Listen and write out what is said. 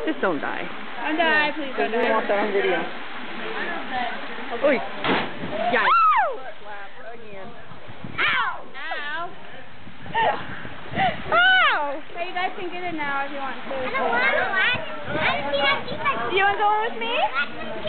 Just don't die. Don't die, please don't die. We want that on video. Oy. Yikes. Slap again. Ow! Ow! Ow! Hey, you guys can get it now if you want to. I don't want to. You want to go in with me?